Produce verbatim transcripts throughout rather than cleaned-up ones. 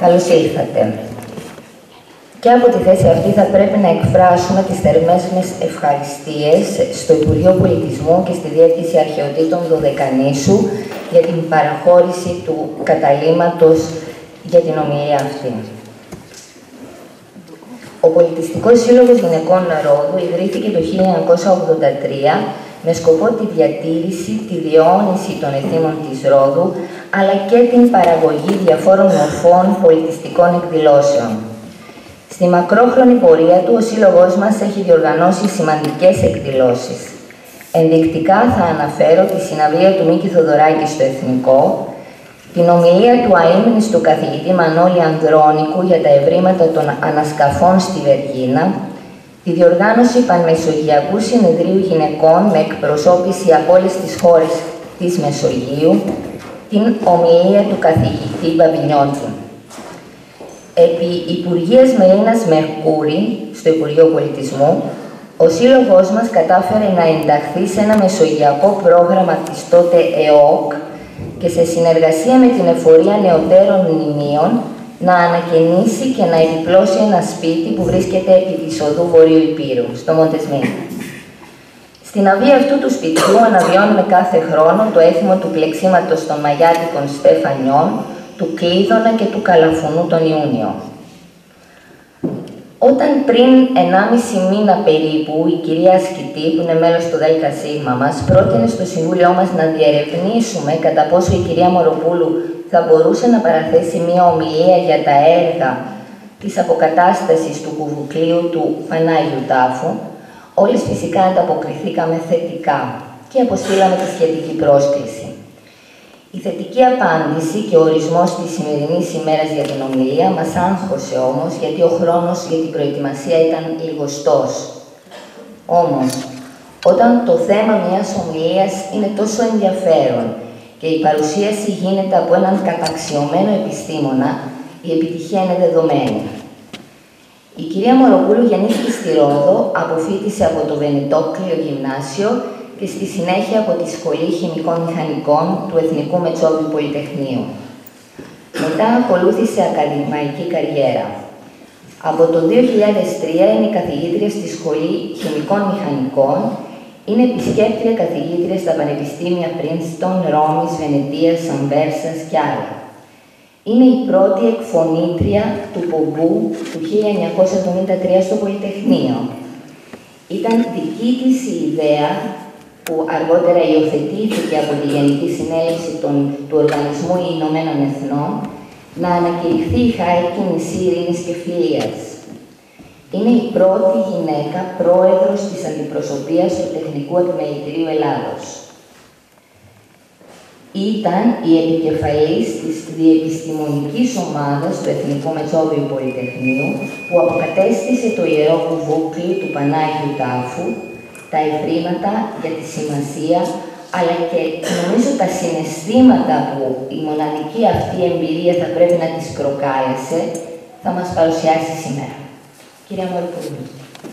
Καλώς ήλθατε. Και από τη θέση αυτή θα πρέπει να εκφράσουμε τις θερμές μας ευχαριστίες στο Υπουργείο Πολιτισμού και στη Διεύθυνση Αρχαιοτήτων Δωδεκανήσου για την παραχώρηση του καταλύματος για την ομιλία αυτή. Ο Πολιτιστικός Σύλλογος Γυναικών Ρόδου ιδρύθηκε το χίλια εννιακόσια ογδόντα τρία με σκοπό τη διατήρηση, τη διαιώνιση των εθήμων της Ρόδου, αλλά και την παραγωγή διαφόρων μορφών πολιτιστικών εκδηλώσεων. Στη μακρόχρονη πορεία του, ο Σύλλογός μας έχει διοργανώσει σημαντικές εκδηλώσεις. Ενδεικτικά θα αναφέρω τη συναυλία του Μίκη Θοδωράκη στο Εθνικό, την ομιλία του αείμνηστου καθηγητή Μανώλη Ανδρώνικου για τα ευρήματα των ανασκαφών στη Βεργίνα, τη διοργάνωση Πανμεσογειακού Συνεδρίου Γυναικών με εκπροσώπηση από όλες τις χώρες της Μεσογείου, την ομιλία του καθηγητή Μπαμπινιώτη. Επί Υπουργείας Μελίνας Μερκούρη, στο Υπουργείο Πολιτισμού, ο Σύλλογός μας κατάφερε να ενταχθεί σε ένα μεσογειακό πρόγραμμα της τότε ΕΟΚ και σε συνεργασία με την Εφορία Νεωτέρων Μνημείων να ανακαινήσει και να επιπλώσει ένα σπίτι που βρίσκεται επί της οδού Βορείου Υπήρου, στο Μοντεσμίν. Στην αυλή αυτού του σπιτιού αναβιώνουμε κάθε χρόνο το έθιμο του πλεξίματος των Μαγιάτικων Στεφανιών, του Κλείδωνα και του Καλαφουνού τον Ιούνιο. Όταν πριν ενάμιση μήνα περίπου η κυρία Ασκητή, που είναι μέλος του ΔΣ μας, πρότεινε στο Συμβούλιο μας να διερευνήσουμε κατά πόσο η κυρία Μοροπούλου θα μπορούσε να παραθέσει μία ομιλία για τα έργα της αποκατάστασης του κουβουκλίου του Πανάγιου Τάφου, όλες φυσικά ανταποκριθήκαμε θετικά και αποστήλαμε τη σχετική πρόσκληση. Η θετική απάντηση και ο ορισμός της σημερινής ημέρας για την ομιλία μας άγχωσε όμως, γιατί ο χρόνος για την προετοιμασία ήταν λιγοστός. Όμως, όταν το θέμα μιας ομιλίας είναι τόσο ενδιαφέρον και η παρουσίαση γίνεται από έναν καταξιωμένο επιστήμονα, η επιτυχία είναι δεδομένη. Η κυρία Μοροπούλου γεννήθηκε στη Ρόδο, αποφοίτησε από το Βενετόκλιο Γυμνάσιο και στη συνέχεια από τη Σχολή Χημικών Μηχανικών του Εθνικού Μετσόβιου Πολυτεχνείου. Μετά ακολούθησε ακαδημαϊκή καριέρα. Από το δύο χιλιάδες τρία είναι καθηγήτρια στη Σχολή Χημικών Μηχανικών, είναι επισκέπτρια καθηγήτρια στα Πανεπιστήμια Πρίνστον, Ρώμης, Βενετίας, Αμβέρσας και άλλα. Είναι η πρώτη εκφωνήτρια του Πομπού του χίλια εννιακόσια εβδομήντα τρία στο Πολυτεχνείο. Ήταν δική της η ιδέα, που αργότερα υιοθετήθηκε από τη Γενική Συνέλευση των, του Οργανισμού Ηνωμένων Εθνών, να ανακηρυχθεί η Χάικη νησί ειρήνης και φιλίας. Είναι η πρώτη γυναίκα πρόεδρος της Αντιπροσωπείας του Τεχνικού Επιμελητηρίου Ελλάδος. Ήταν η επικεφαλής της διεπιστημονικής ομάδας του Εθνικού Μετσόβιου Πολυτεχνείου, που αποκατέστησε το ιερό κουβούκλι του Πανάγιου Τάφου, τα ευρήματα για τη σημασία, αλλά και νομίζω τα συναισθήματα που η μοναδική αυτή εμπειρία θα πρέπει να τις προκάλεσε, θα μας παρουσιάσει σήμερα. Κυρία Μοροπούλου.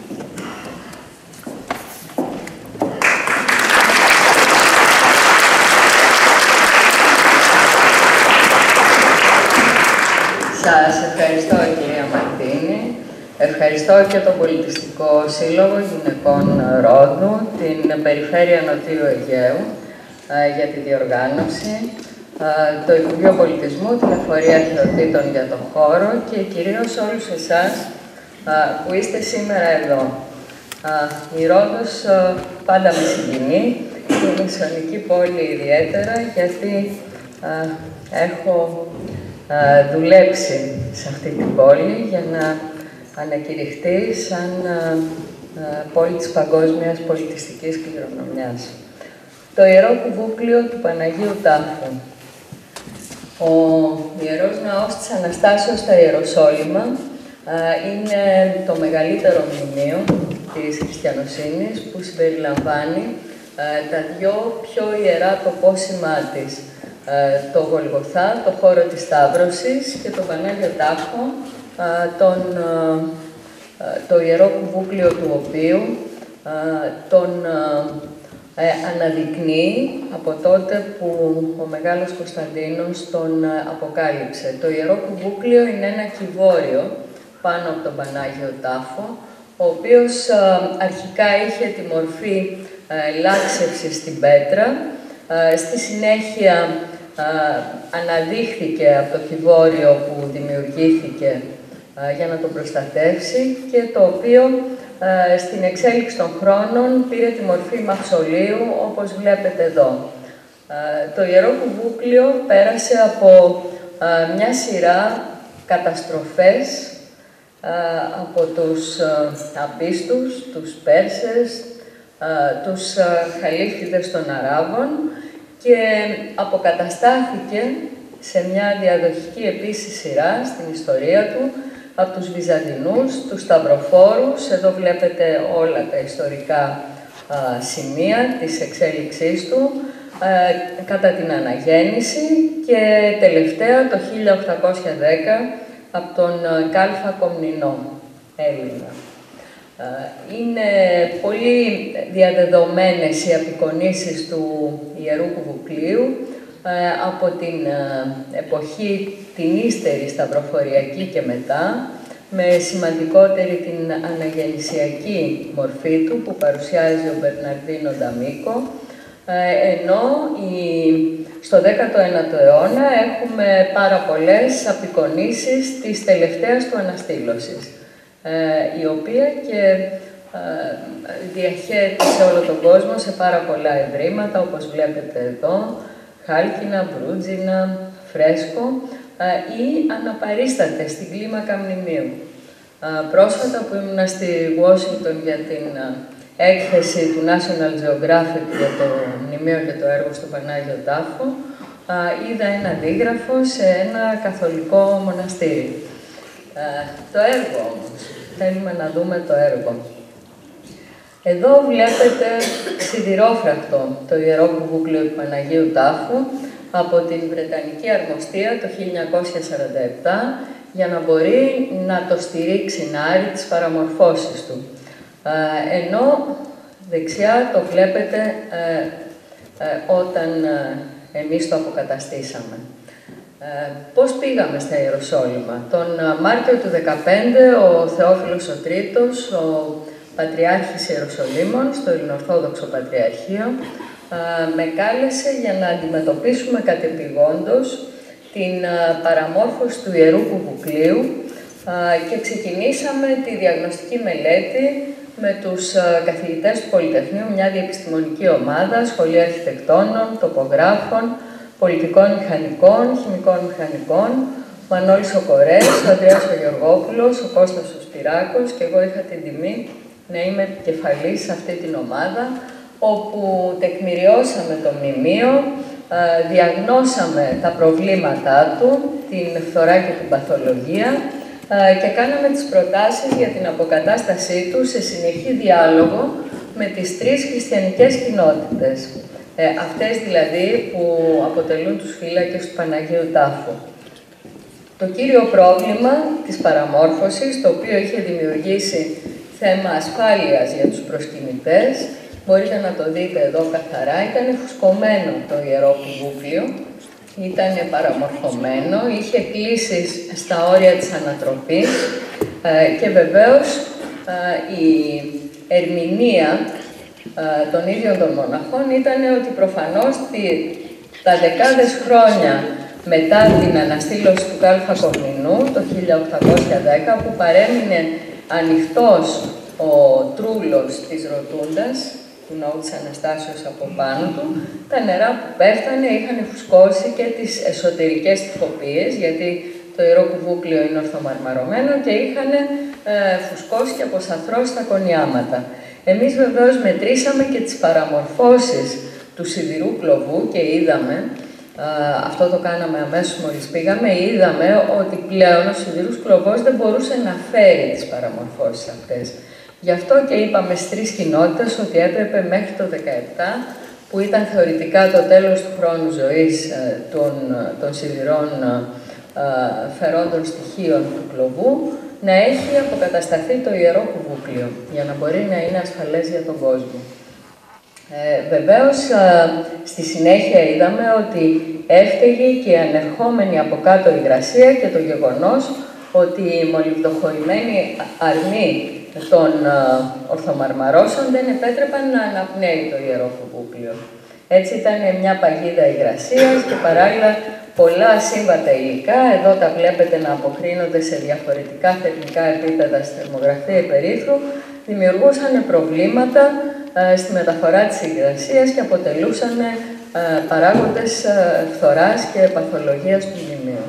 Σας ευχαριστώ, κυρία Μαρτίνη. Ευχαριστώ και τον Πολιτιστικό Σύλλογο Γυναικών Ρόδου, την Περιφέρεια Νοτιού Αιγαίου για τη διοργάνωση, το Υπουργείο Πολιτισμού, την Εφορία Αρχαιοτήτων για το χώρο και κυρίως όλους εσάς που είστε σήμερα εδώ. Η Ρόδος πάντα με συγκινεί, η μεσαιωνική πόλη ιδιαίτερα, γιατί έχω δουλέψει σε αυτή την πόλη για να ανακηρυχθεί σαν α, α, πόλη της παγκόσμιας πολιτιστικής κληρονομιάς. Το Ιερό Κουβούκλιο του Παναγίου Τάφου. Ο Ιερός Ναός της Αναστάσεως στα Ιεροσόλυμα α, είναι το μεγαλύτερο μνημείο της χριστιανοσύνης που συμπεριλαμβάνει α, τα δυο πιο ιερά τοπόσημά της. Α, το Γολγοθά, το χώρο της Σταύρωσης και το Πανάγιο Τάφο, Τον, το Ιερό Κουβούκλιο του οποίου τον ε, αναδεικνύει από τότε που ο Μεγάλος Κωνσταντίνος τον ε, αποκάλυψε. Το Ιερό Κουβούκλιο είναι ένα κιβώριο πάνω από τον Πανάγιο Τάφο, ο οποίος ε, αρχικά είχε τη μορφή ε, λάξευσης στην πέτρα, ε, στη συνέχεια ε, αναδείχθηκε από το κιβώριο που δημιουργήθηκε ε, για να τον προστατεύσει και το οποίο ε, στην εξέλιξη των χρόνων πήρε τη μορφή μαυσολίου, όπως βλέπετε εδώ. Ε, το Ιερό Κουβούκλιο πέρασε από ε, μια σειρά καταστροφές από τους απίστους, τους Πέρσες, τους χαλίφιδες των Αράβων και αποκαταστάθηκε σε μια διαδοχική επίσης σειρά στην ιστορία του από τους Βυζαντινούς, τους Σταυροφόρους. Εδώ βλέπετε όλα τα ιστορικά σημεία της εξέλιξής του κατά την αναγέννηση και τελευταία το χίλια οκτακόσια δέκα από τον Κάλφα Κομνηνό, Έλληνα. Είναι πολύ διαδεδομένες οι απεικονίσεις του Ιερού Κουβουκλίου από την εποχή την ύστερη σταυροφοριακή και μετά, με σημαντικότερη την αναγεννησιακή μορφή του που παρουσιάζει ο Μπερναρντίνο Νταμίκο, ενώ η, στο δέκατο ένατο αιώνα έχουμε πάρα πολλές απεικονίσεις της τελευταίας του αναστήλωσης, η οποία και διαχέεται σε όλο τον κόσμο σε πάρα πολλά ευρήματα, όπως βλέπετε εδώ, χάλκινα, μπρούτζινα, φρέσκο ή αναπαρίστατες στην κλίμακα μνημείου. Πρόσφατα που ήμουνα στη Washington για την έκθεση του National Geographic για το μνημείο και το έργο στο Πανάγιο Τάφο, είδα ένα αντίγραφο σε ένα καθολικό μοναστήρι. Το έργο όμως, θέλουμε να δούμε το έργο. Εδώ βλέπετε σιδηρόφρακτο το Ιερό Κουβούκλιο του Παναγίου Τάφου από την Βρετανική Αρμοστία το χίλια εννιακόσια σαράντα επτά για να μπορεί να το στηρίξει, να άρει τις παραμορφώσεις του. Ενώ δεξιά το βλέπετε ε, ε, όταν ε, εμείς το αποκαταστήσαμε. Ε, πώς πήγαμε στα Ιεροσόλυμα. Τον Μάρτιο του δεκαπέντε ο Θεόφιλος ο Τρίτος, ο Πατριάρχης Ιεροσολύμων, στο Ελληνοορθόδοξο Πατριαρχείο, ε, με κάλεσε για να αντιμετωπίσουμε κατεπηγόντως την ε, παραμόρφωση του Ιερού Κουβουκλίου ε, και ξεκινήσαμε τη διαγνωστική μελέτη με τους καθηγητές του Πολυτεχνείου, μια διεπιστημονική ομάδα, σχολεία αρχιτεκτόνων, τοπογράφων, πολιτικών μηχανικών, χημικών μηχανικών, ο Μανώλης ο Κορές, ο Ανδρέας ο Γεωργόπουλος, ο Κώστας ο Σπυράκος και εγώ είχα την τιμή να είμαι επικεφαλής σε αυτή την ομάδα, όπου τεκμηριώσαμε το μνημείο, διαγνώσαμε τα προβλήματά του, την φθορά και την παθολογία, και κάναμε τις προτάσεις για την αποκατάστασή του σε συνεχή διάλογο με τις τρεις χριστιανικές κοινότητες. Ε, αυτές δηλαδή που αποτελούν τους φύλακες του Παναγίου Τάφου. Το κύριο πρόβλημα της παραμόρφωσης, το οποίο είχε δημιουργήσει θέμα ασφάλειας για τους προσκυνητές, μπορείτε να το δείτε εδώ καθαρά, ήταν φουσκωμένο το Ιερό Κουβούκλιο, ήταν παραμορφωμένο, είχε κλίσεις στα όρια της ανατροπής ε, και βεβαίως ε, η ερμηνεία ε, των ίδιων των μοναχών ήταν ότι προφανώς τη, τα δεκάδες χρόνια μετά την αναστήλωση του Κάλφα Κομνηνού, το χίλια οκτακόσια δέκα, που παρέμεινε ανοιχτός ο τρούλος της Ροτούντας, του ναού της Αναστάσεως από πάνω του, τα νερά που πέφτανε είχαν φουσκώσει και τις εσωτερικές τυποποιίες, γιατί το Ιερό Κουβούκλιο είναι ορθομαρμαρωμένο και είχαν ε, φουσκώσει και αποσαθρώσει τα κονιάματα. Εμείς βεβαίως μετρήσαμε και τις παραμορφώσεις του σιδηρού κλωβού και είδαμε, ε, αυτό το κάναμε αμέσως μόλις πήγαμε, είδαμε ότι πλέον ο σιδηρούς κλωβός δεν μπορούσε να φέρει τις παραμορφώσεις αυτές. Γι' αυτό και είπαμε στις τρεις κοινότητες ότι έπρεπε μέχρι το δεκαεπτά, που ήταν θεωρητικά το τέλος του χρόνου ζωής ε, των, των σιδηρών ε, φερόντων στοιχείων του κλωβού, να έχει αποκατασταθεί το Ιερό Κουβούκλιο, για να μπορεί να είναι ασφαλές για τον κόσμο. Ε, βεβαίως, ε, στη συνέχεια είδαμε ότι έφταιγε και η ανερχόμενη από κάτω υγρασία και το γεγονός ότι η μολυβδοχωρημένη αρμή των ε, ορθομαρμαρώσεων δεν επέτρεπαν να αναπνέει το ιερό κουβούκλιο. Έτσι ήταν μια παγίδα υγρασίας και παράλληλα πολλά σύμβατα υλικά, εδώ τα βλέπετε να αποκρίνονται σε διαφορετικά θερμικά επίπεδα στη θερμογραφία υπερήθρω, δημιουργούσαν προβλήματα ε, στη μεταφορά της υγρασίας και αποτελούσαν ε, παράγοντες ε, φθοράς και παθολογίας του μνημείου.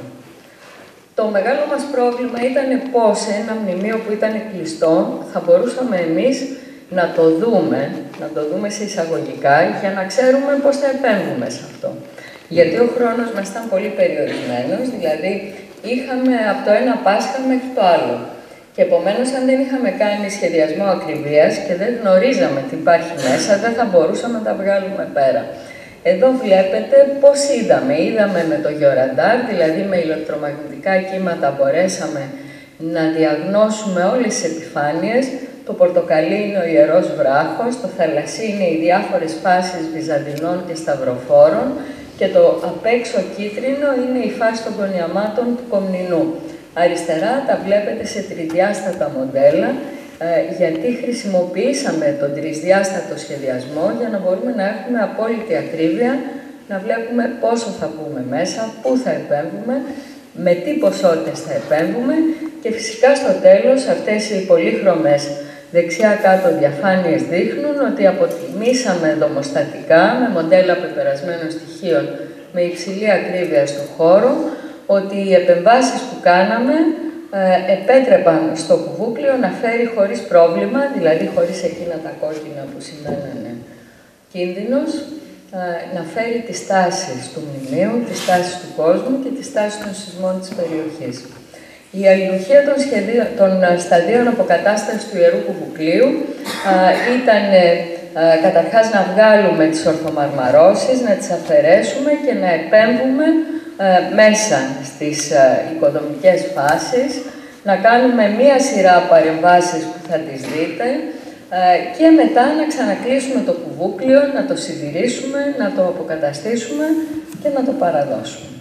Το μεγάλο μας πρόβλημα ήταν πώς ένα μνημείο που ήταν κλειστό θα μπορούσαμε εμείς να το δούμε, να το δούμε σε εισαγωγικά, για να ξέρουμε πώς θα επέμβουμε σε αυτό. Γιατί ο χρόνος μας ήταν πολύ περιορισμένος, δηλαδή είχαμε από το ένα Πάσχα μέχρι το άλλο. Και επομένως, αν δεν είχαμε κάνει σχεδιασμό ακριβίας και δεν γνωρίζαμε τι υπάρχει μέσα, δεν θα μπορούσαμε να τα βγάλουμε πέρα. Εδώ βλέπετε πώς είδαμε. Είδαμε με το γεωραντάρ, δηλαδή με ηλεκτρομαγνητικά κύματα μπορέσαμε να διαγνώσουμε όλες τις επιφάνειες. Το πορτοκαλί είναι ο Ιερός Βράχος, το θαλασσί είναι οι διάφορες φάσεις βυζαντινών και σταυροφόρων και το απ' έξω κίτρινο είναι η φάση των κονιαμάτων του Κομνηνού. Αριστερά τα βλέπετε σε τρισδιάστατα μοντέλα, ε, γιατί χρησιμοποιήσαμε τον τρισδιάστατο σχεδιασμό για να μπορούμε να έχουμε απόλυτη ακρίβεια, να βλέπουμε πόσο θα μπούμε μέσα, πού θα επέμβουμε, με τι ποσότητες θα επέμβουμε και φυσικά στο τέλος αυτές οι πολύχρωμες δεξιά κάτω διαφάνειες δείχνουν ότι αποτιμήσαμε δομοστατικά με μοντέλα πεπερασμένων στοιχείων με υψηλή ακρίβεια στο χώρο, ότι οι επεμβάσεις που κάναμε ε, επέτρεπαν στο κουβούκλιο να φέρει χωρίς πρόβλημα, δηλαδή χωρίς εκείνα τα κόκκινα που σημαίνανε κίνδυνος, ε, να φέρει τις τάσεις του μνημείου, τις τάσεις του κόσμου και τις τάσεις των σεισμών της περιοχής. Η αλληλουχία των, των σταδίων αποκατάστασης του Ιερού Κουβουκλίου ε, ήταν ε, ε, καταρχάς να βγάλουμε τις ορθομαρμαρώσεις, να τις αφαιρέσουμε και να επέμβουμε μέσα στις οικοδομικές φάσεις, να κάνουμε μία σειρά παρεμβάσεις που θα τις δείτε και μετά να ξανακλείσουμε το κουβούκλιο, να το συντηρήσουμε, να το αποκαταστήσουμε και να το παραδώσουμε.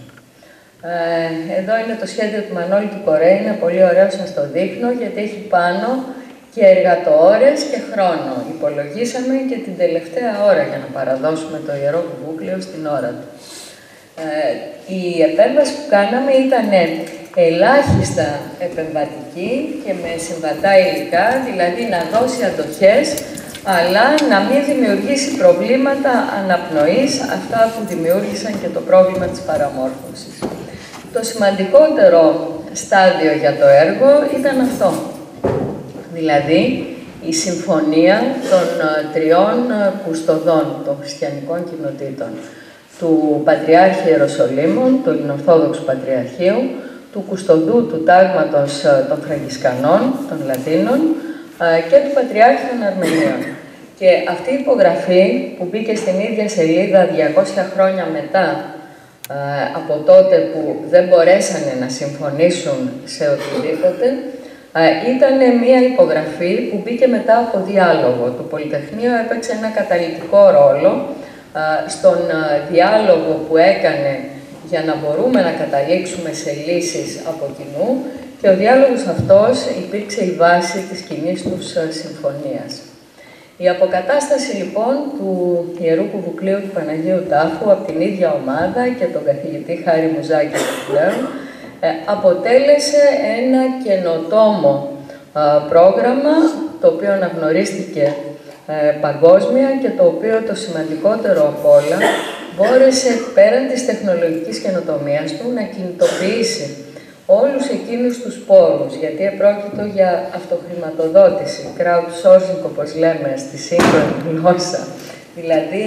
Εδώ είναι το σχέδιο του Μανώλη του Κορέ, είναι πολύ ωραίο, σας το δείχνω, γιατί έχει πάνω και εργατοώρες και χρόνο. Υπολογίσαμε και την τελευταία ώρα για να παραδώσουμε το Ιερό Κουβούκλιο στην ώρα του. Ε, η επέμβαση που κάναμε ήταν ελάχιστα επεμβατική και με συμβατά υλικά, δηλαδή να δώσει αντοχές, αλλά να μην δημιουργήσει προβλήματα αναπνοής, αυτά που δημιούργησαν και το πρόβλημα της παραμόρφωσης. Το σημαντικότερο στάδιο για το έργο ήταν αυτό, δηλαδή η συμφωνία των τριών κουστοδών των χριστιανικών κοινοτήτων, του Πατριάρχη Ιεροσολύμων, του Ελληνοορθόδοξου Πατριαρχείου, του Κουστοδού του Τάγματος των Φραγκισκανών, των Λατίνων και του Πατριάρχη των Αρμενίων. Και αυτή η υπογραφή που μπήκε στην ίδια σελίδα διακόσια χρόνια μετά από τότε που δεν μπορέσανε να συμφωνήσουν σε οτιδήποτε, ήταν μια υπογραφή που μπήκε μετά από διάλογο. Το Πολυτεχνείο έπαιξε ένα καταλυτικό ρόλο στον διάλογο που έκανε για να μπορούμε να καταλήξουμε σε λύσεις από κοινού και ο διάλογος αυτός υπήρξε η βάση της κοινής τους συμφωνίας. Η αποκατάσταση λοιπόν του Ιερού Κουβουκλίου του Παναγίου Τάφου από την ίδια ομάδα και τον καθηγητή Χάρη Μουζάκη πλέον αποτέλεσε ένα καινοτόμο πρόγραμμα το οποίο αναγνωρίστηκε παγκόσμια και το οποίο το σημαντικότερο απ' όλα μπόρεσε πέραν της τεχνολογικής καινοτομίας του να κινητοποιήσει όλους εκείνους τους πόρους, γιατί επρόκειτο για αυτοχρηματοδότηση, crowdsourcing όπως λέμε στη σύγχρονη γλώσσα, δηλαδή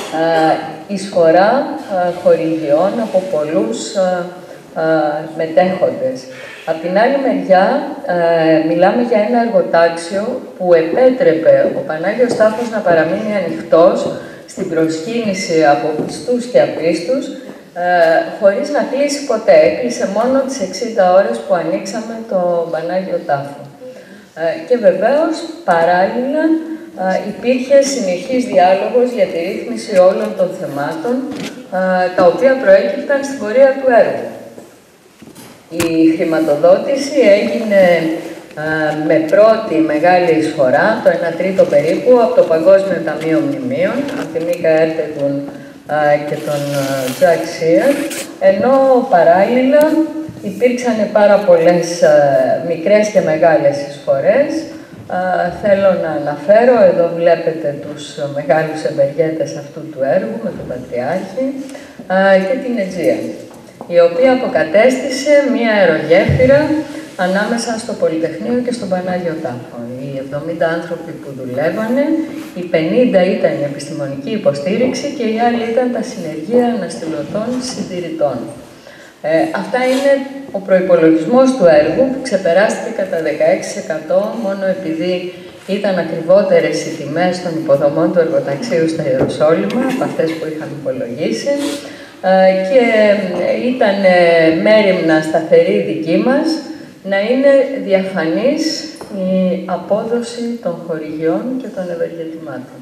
εισφορά χορηγιών από πολλούς μετέχοντες. Απ' την άλλη μεριά, ε, μιλάμε για ένα εργοτάξιο που επέτρεπε ο Πανάγιος Τάφος να παραμείνει ανοιχτός στην προσκύνηση από πιστούς και απίστους, ε, χωρίς να κλείσει ποτέ. Έκλεισε μόνο τις εξήντα ώρες που ανοίξαμε το Πανάγιο Τάφο. Ε, και βεβαίως, παράλληλα, υπήρχε συνεχής διάλογος για τη ρύθμιση όλων των θεμάτων, τα οποία προέκυπταν στην πορεία του έργου. Η χρηματοδότηση έγινε με πρώτη μεγάλη εισφορά, το ένα τρίτο περίπου, από το Παγκόσμιο Ταμείο Μνημείων, από τη Μίκα Έρτεγουν και τον Τζακ Σίερ, ενώ παράλληλα υπήρξαν πάρα πολλές μικρές και μεγάλες εισφορές. Θέλω να αναφέρω, εδώ βλέπετε τους μεγάλους ευεργέτες αυτού του έργου με τον Πατριάρχη και την Αιτζία, η οποία αποκατέστησε μία αερογέφυρα ανάμεσα στο Πολυτεχνείο και στον Πανάγιο Τάφο. Οι εβδομήντα άνθρωποι που δουλεύανε, οι πενήντα ήταν η επιστημονική υποστήριξη και οι άλλοι ήταν τα συνεργεία αναστηλωτών συντηρητών. Ε, αυτά είναι ο προϋπολογισμός του έργου, που ξεπεράστηκε κατά δεκαέξι τοις εκατό μόνο επειδή ήταν ακριβότερες οι τιμές των υποδομών του εργοταξίου στα Ιεροσόλυμα από αυτές που είχαμε υπολογίσει ε, και ήταν μέριμνα σταθερή δική μας να είναι διαφανής η απόδοση των χορηγιών και των ευεργετημάτων.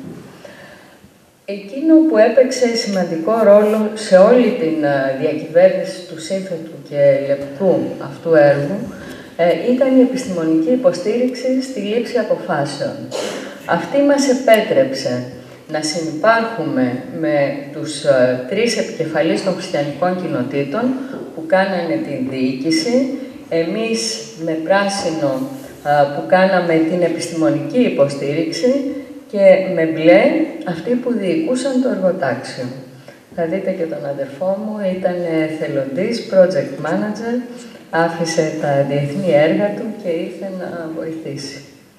Εκείνο που έπαιξε σημαντικό ρόλο σε όλη την διακυβέρνηση του σύνθετου και λεπτού αυτού έργου ήταν η επιστημονική υποστήριξη στη λήψη αποφάσεων. Αυτή μας επέτρεψε να συνυπάρχουμε με τους τρεις επικεφαλείς των χριστιανικών κοινοτήτων που κάνανε την διοίκηση, εμείς με πράσινο που κάναμε την επιστημονική υποστήριξη και με μπλε αυτοί που διοικούσαν το εργοτάξιο. Θα δείτε και τον αδερφό μου, ήταν θελοντής, project manager, άφησε τα διεθνή έργα του και ήρθε να βοηθήσει.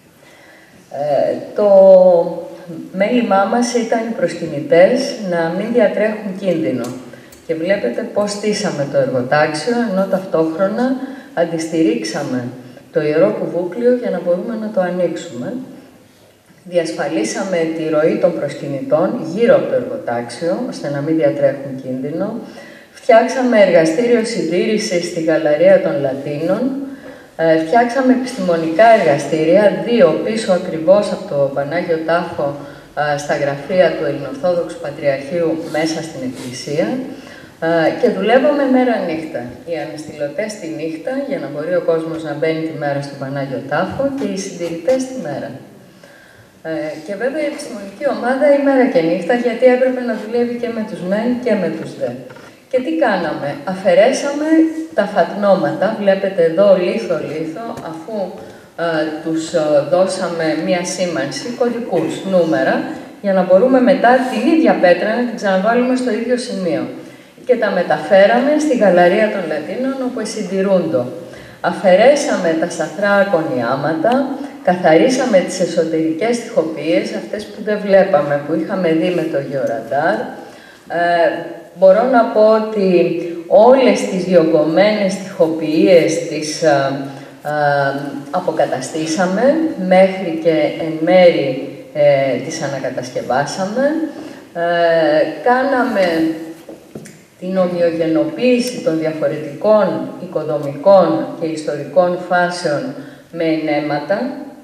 Ε, το μέλημά μας ήταν οι προσκυνητές να μην διατρέχουν κίνδυνο. Και βλέπετε πώς στήσαμε το εργοτάξιο, ενώ ταυτόχρονα αντιστηρίξαμε το Ιερό Κουβούκλιο για να μπορούμε να το ανοίξουμε. Διασφαλίσαμε τη ροή των προσκυνητών γύρω από το εργοτάξιο, ώστε να μην διατρέχουν κίνδυνο. Φτιάξαμε εργαστήριο συντήρησης στη Γαλαρία των Λατίνων. Ε, φτιάξαμε επιστημονικά εργαστήρια, δύο πίσω ακριβώς από το Πανάγιο Τάφο, ε, στα γραφεία του Ελληνοορθόδοξου Πατριαρχείου μέσα στην Εκκλησία. Ε, και δουλεύαμε μέρα νύχτα. Οι αναστηλωτές τη νύχτα, για να μπορεί ο κόσμος να μπαίνει τη μέρα στο Πανάγιο Τάφο, και οι συντηρητές τη μέρα. Ε, και βέβαια η επιστημονική ομάδα ημέρα και νύχτα, γιατί έπρεπε να δουλεύει και με τους μεν και με τους δε. Και τι κάναμε? Αφαιρέσαμε τα φατνώματα, βλέπετε εδώ λίθο-λίθο, αφού ε, τους ε, δώσαμε μία σήμανση, κωδικούς, νούμερα, για να μπορούμε μετά την ίδια πέτρα να την ξαναβάλουμε στο ίδιο σημείο. Και τα μεταφέραμε στη Γαλαρία των Λατίνων, όπου εσυντηρούντο. Αφαιρέσαμε τα σαθρά ακονιάματα, καθαρίσαμε τις εσωτερικές τοιχοποιίες, αυτές που δεν βλέπαμε, που είχαμε δει με το γεωραντάρ. Ε, μπορώ να πω ότι όλες τις διωγγωμένες τοιχοποιίες τις α, α, αποκαταστήσαμε, μέχρι και εν μέρη ε, τις ανακατασκευάσαμε. Ε, κάναμε την ομοιογενοποίηση των διαφορετικών οικοδομικών και ιστορικών φάσεων με ενέματα,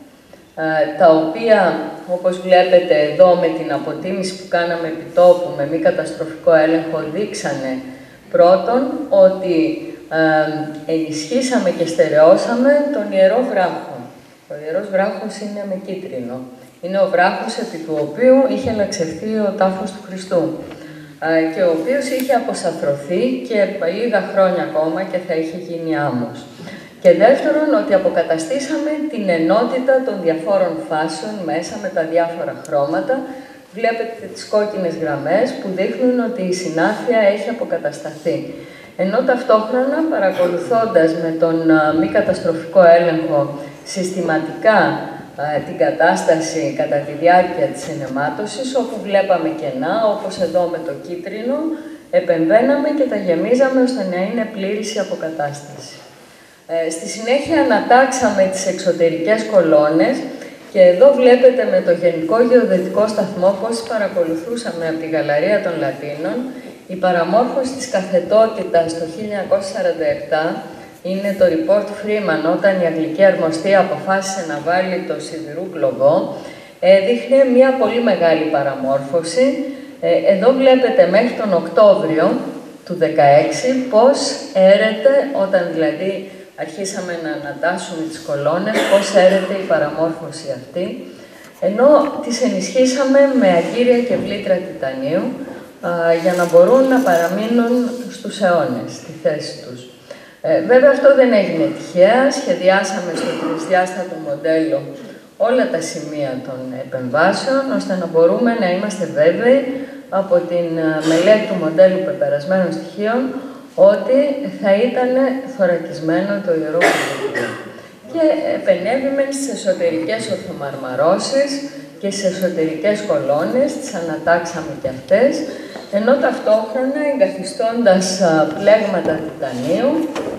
τα οποία, όπως βλέπετε εδώ, με την αποτίμηση που κάναμε επιτόπου, με μη καταστροφικό έλεγχο, δείξανε πρώτον ότι ενισχύσαμε και στερεώσαμε τον Ιερό Βράχο. Ο Ιερός Βράχος είναι με κίτρινο. Είναι ο βράχος επί του οποίου είχε λαξευθεί ο τάφος του Χριστού και ο οποίος είχε αποσαφρωθεί και λίγα χρόνια ακόμα και θα είχε γίνει άμμος. Και δεύτερον, ότι αποκαταστήσαμε την ενότητα των διαφόρων φάσεων μέσα με τα διάφορα χρώματα. Βλέπετε τις κόκκινες γραμμές που δείχνουν ότι η συνάφεια έχει αποκατασταθεί. Ενώ ταυτόχρονα, παρακολουθώντας με τον μη καταστροφικό έλεγχο συστηματικά την κατάσταση κατά τη διάρκεια της εναιμάτωσης, όπου βλέπαμε κενά, όπως εδώ με το κίτρινο, επεμβαίναμε και τα γεμίζαμε ώστε να είναι πλήρης η αποκατάσταση. Ε, στη συνέχεια ανατάξαμε τις εξωτερικές κολόνες και εδώ βλέπετε με το Γενικό Γεωδετικό Σταθμό πώς παρακολουθούσαμε από τη Γαλαρία των Λατίνων. Η παραμόρφωση της καθετότητας το χίλια εννιακόσια σαράντα επτά είναι το report Freeman, όταν η Αγγλική Αρμοστία αποφάσισε να βάλει το σιδηρού κλωβό Ε, δείχνει μια πολύ μεγάλη παραμόρφωση. Ε, εδώ βλέπετε μέχρι τον Οκτώβριο του δεκαέξι πώς έρεται, όταν δηλαδή αρχίσαμε να ανατάσσουμε τις κολόνες, πώς έρεται η παραμόρφωση αυτή, ενώ τις ενισχύσαμε με αγκύρια και βλήτρα τιτανίου α, για να μπορούν να παραμείνουν στους αιώνες, στη θέση τους. Ε, βέβαια αυτό δεν έγινε τυχαία, σχεδιάσαμε στο τρισδιάστατο μοντέλο όλα τα σημεία των επεμβάσεων, ώστε να μπορούμε να είμαστε βέβαιοι από την μελέτη του μοντέλου πεπερασμένων στοιχείων ότι θα ήταν θωρακισμένο το Ιερό Βουβούκλιο. Και επενέβημε στις εσωτερικές ορθομαρμαρώσεις και στις εσωτερικές κολόνες, τις ανατάξαμε και αυτές, ενώ ταυτόχρονα εγκαθιστώντας πλέγματα τιτανίου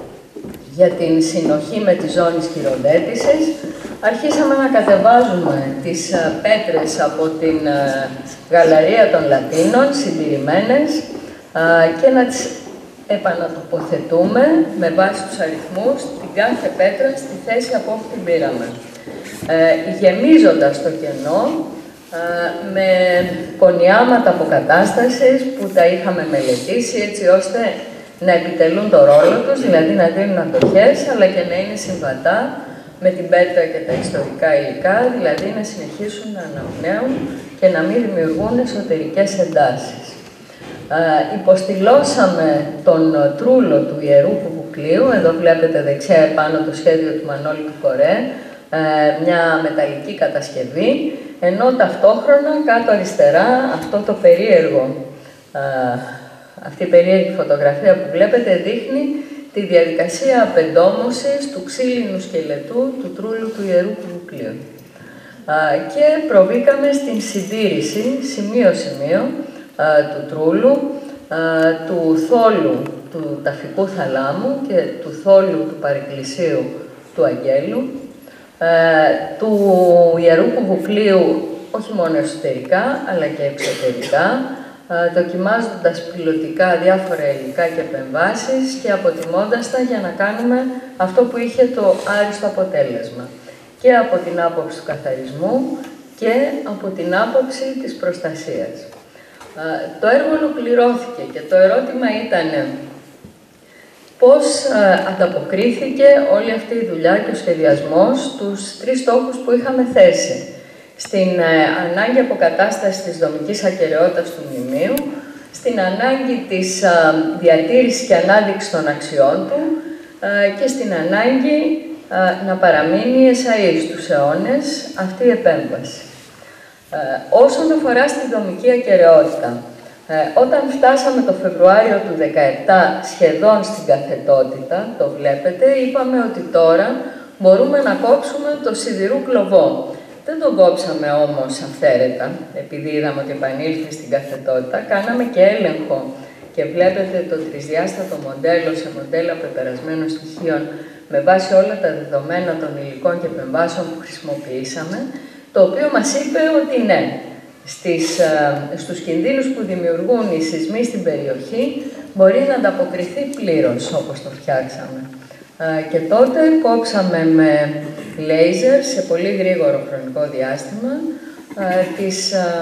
για την συνοχή με τη ζώνη χειροδέτησης, αρχίσαμε να κατεβάζουμε τις πέτρες από την γαλαρία των Λατίνων, συντηρημένες, και να τις επανατοποθετούμε με βάση τους αριθμούς την κάθε πέτρα στη θέση από όπου την πήραμε. Ε, γεμίζοντας το κενό ε, με κονιάματα αποκατάστασης που τα είχαμε μελετήσει έτσι ώστε να επιτελούν το ρόλο τους, δηλαδή να δίνουν αντοχές, αλλά και να είναι συμβατά με την πέτρα και τα ιστορικά υλικά, δηλαδή να συνεχίσουν να αναπνέουν και να μην δημιουργούν εσωτερικές εντάσεις. Uh, υποστηλώσαμε τον τρούλο του Ιερού Βουβουκλίου, εδώ βλέπετε δεξιά επάνω το σχέδιο του Μανώλη του Κορέ, uh, μια μεταλλική κατασκευή, ενώ ταυτόχρονα κάτω αριστερά αυτό το περίεργο, uh, αυτή η περίεργη φωτογραφία που βλέπετε δείχνει τη διαδικασία απεντόμωσης του ξύλινου σκελετού του τρούλου του Ιερού Βουβουκλίου. Uh, και προβήκαμε στην συντήρηση σημείο-σημείο του τρούλου, του θόλου του ταφικού θαλάμου και του θόλου του παρεκκλησίου του Αγγέλου, του Ιερού Βουβουκλίου όχι μόνο εσωτερικά αλλά και εξωτερικά, δοκιμάζοντας πιλωτικά διάφορα υλικά και επεμβάσεις και αποτιμώντας τα για να κάνουμε αυτό που είχε το άριστο αποτέλεσμα και από την άποψη του καθαρισμού και από την άποψη της προστασίας. Το έργο ολοκληρώθηκε και το ερώτημα ήταν πώς ανταποκρίθηκε όλη αυτή η δουλειά και ο σχεδιασμός στους τρεις στόχους που είχαμε θέσει. Στην ανάγκη αποκατάστασης της δομικής ακεραιότητας του μνημείου, στην ανάγκη της διατήρησης και ανάδειξης των αξιών του και στην ανάγκη να παραμείνει εσαΐ στους αιώνες αυτή η επέμβαση. Ε, όσον αφορά στη δομική ακεραιότητα, ε, όταν φτάσαμε το Φεβρουάριο του δύο χιλιάδες δεκαεπτά σχεδόν στην καθετότητα, το βλέπετε, είπαμε ότι τώρα μπορούμε να κόψουμε το σιδηρού κλωβό. Δεν τον κόψαμε όμως αυθαίρετα, επειδή είδαμε ότι επανήλθε στην καθετότητα, κάναμε και έλεγχο και βλέπετε το τρισδιάστατο μοντέλο σε μοντέλα πεπερασμένων στοιχείων με βάση όλα τα δεδομένα των υλικών και επεμβάσεων που χρησιμοποιήσαμε, το οποίο μας είπε ότι ναι, στις, στους κινδύνους που δημιουργούν οι σεισμοί στην περιοχή μπορεί να ανταποκριθεί πλήρως όπως το φτιάξαμε. Και τότε κόψαμε με λέιζερ σε πολύ γρήγορο χρονικό διάστημα, τις,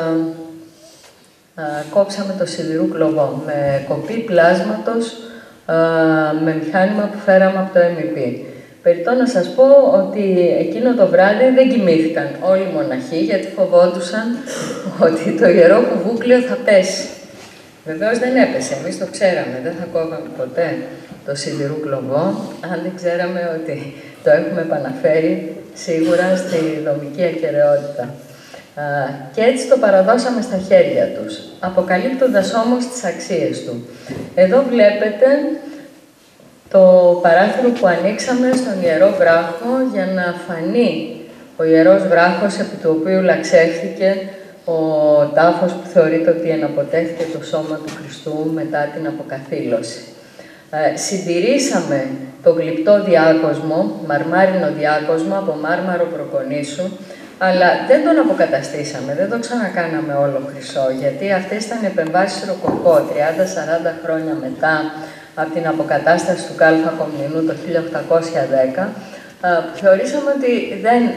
κόψαμε το σιδηρού κλωβό με κοπή πλάσματος με μηχάνημα που φέραμε από το εμ ι πι. Περιττό να σας πω ότι εκείνο το βράδυ δεν κοιμήθηκαν όλοι οι μοναχοί γιατί φοβόντουσαν ότι το Ιερό Βουβούκλιο θα πέσει. Βεβαίως δεν έπεσε, εμείς το ξέραμε, δεν θα κόβαμε ποτέ το σιδηρού κλωβό αν δεν ξέραμε ότι το έχουμε επαναφέρει σίγουρα στη δομική ακεραιότητα. Και έτσι το παραδώσαμε στα χέρια τους, αποκαλύπτοντας όμως τις αξίες του. Εδώ βλέπετε το παράθυρο που ανοίξαμε στον Ιερό Βράχο για να φανεί ο Ιερός Βράχος επί του οποίου λαξεύθηκε ο τάφος που θεωρείται ότι εναποτέθηκε το σώμα του Χριστού μετά την αποκαθήλωση. Ε, συντηρήσαμε το γλυπτό διάκοσμο, μαρμάρινο διάκοσμο από μάρμαρο προκονήσου, αλλά δεν τον αποκαταστήσαμε, δεν το ξανακάναμε όλο χρυσό, γιατί αυτές ήταν επεμβάσεις ροκοκό, τριάντα σαράντα χρόνια μετά από την αποκατάσταση του Κάλφα Κομνηνού το χίλια οκτακόσια δέκα, που θεωρήσαμε ότι δεν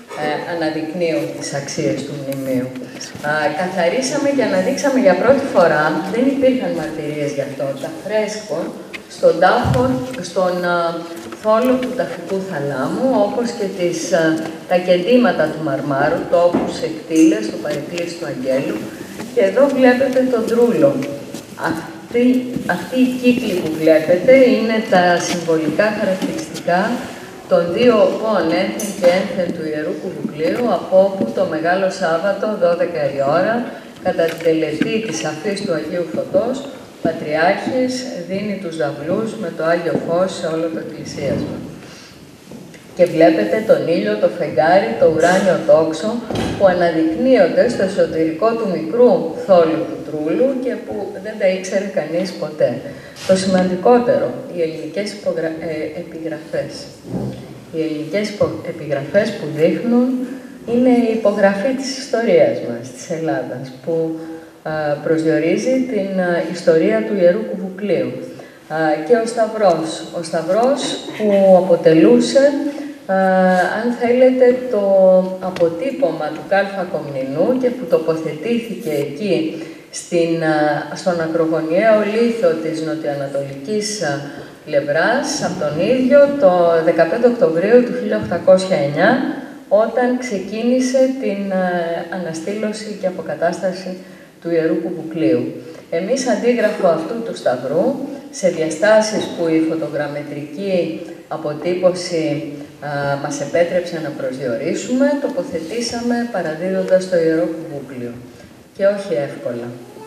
ε, αναδεικνύουν τις αξίες του μνημείου. Α, καθαρίσαμε και αναδείξαμε για πρώτη φορά, δεν υπήρχαν μαρτυρίες γι' αυτό, τα φρέσκο στον τάφο, στον α, θόλο του ταφικού θαλάμου, όπως και τις, α, τα κεντήματα του Μαρμάρου, τόπους, εκτήλες, το παρεκκλήσι του Αγγέλου. Και εδώ βλέπετε τον Τρούλο. Αυτή, αυτή η κύκλη που βλέπετε είναι τα συμβολικά χαρακτηριστικά των δύο οπών ένθεν και ένθεν του Ιερού Κουβουκλείου, από όπου το Μεγάλο Σάββατο, δώδεκα η ώρα, κατά την τελετή της αφής του Αγίου Φωτός, ο Πατριάρχης δίνει τους δαυλούς με το Άγιο Φως σε όλο το εκκλησίασμα. Και βλέπετε τον ήλιο, το φεγγάρι, το ουράνιο τόξο που αναδεικνύονται στο εσωτερικό του μικρού θόλου του Τρούλου και που δεν τα ήξερε κανείς ποτέ. Το σημαντικότερο, οι ελληνικές υπογρα... ε, επιγραφές. Οι ελληνικές επιγραφές που δείχνουν είναι η υπογραφή της ιστορίας μας, της Ελλάδας, που α, προσδιορίζει την α, ιστορία του Ιερού Κουβουκλείου. Α, και ο Σταυρός. Ο Σταυρός που αποτελούσε, α, αν θέλετε, το αποτύπωμα του Κάλφα Κομνηνού και που τοποθετήθηκε εκεί στην, α, στον ακρογωνιαίο λίθο της νοτιοανατολικής α, πλευράς, από τον ίδιο το δεκαπέντε Οκτωβρίου του χίλια οκτακόσια εννιά, όταν ξεκίνησε την α, αναστήλωση και αποκατάσταση του Ιερού Κουβουκλείου. Εμείς αντίγραφο αυτού του σταυρού, σε διαστάσεις που η φωτογραμμετρική αποτύπωση α, μας επέτρεψε να προσδιορίσουμε, τοποθετήσαμε παραδίδοντας το Ιερό Κουβούκλιο. Και όχι εύκολα.